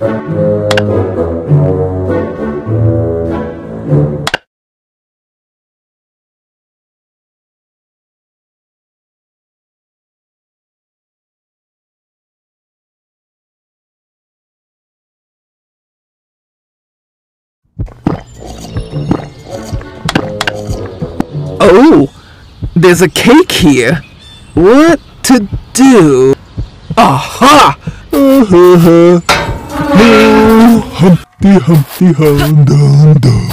Oh, there's a cake here. What to do? Aha! Humpty Humpty Hum Dum Dum.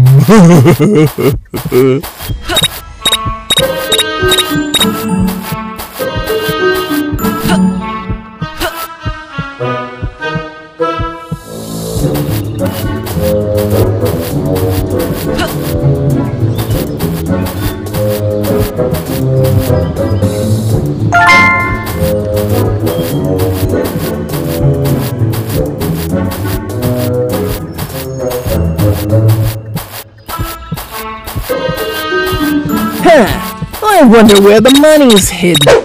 I wonder where the money's hidden.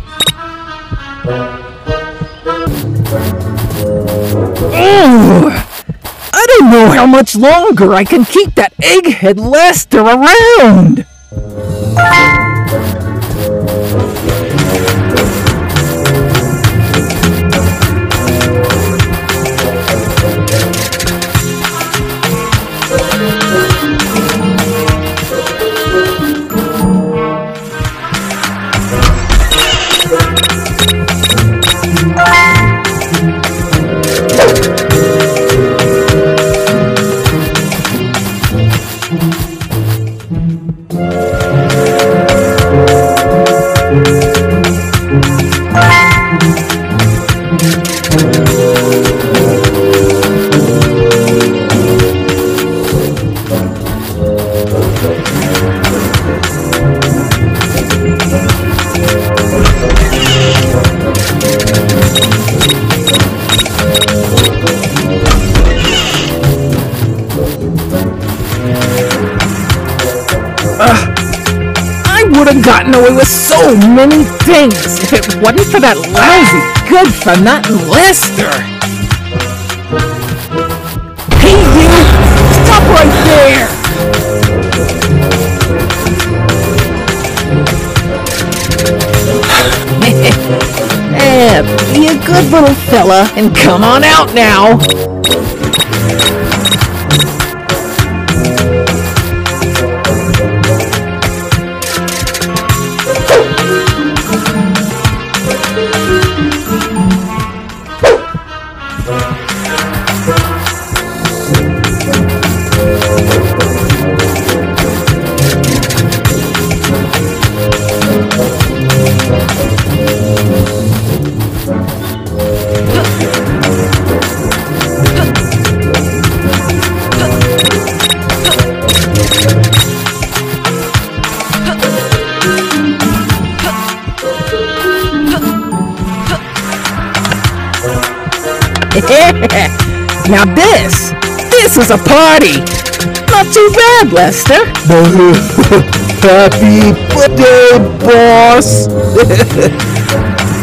Ooh, I don't know how much longer I can keep that egghead Lester around. I would have gotten away with so many things if it wasn't for that lousy good-for-nothing Lester. Hey, you! Stop right there! Be a good little fella and come on out now. Now this is a party. Not too bad, Lester. Happy birthday, boss.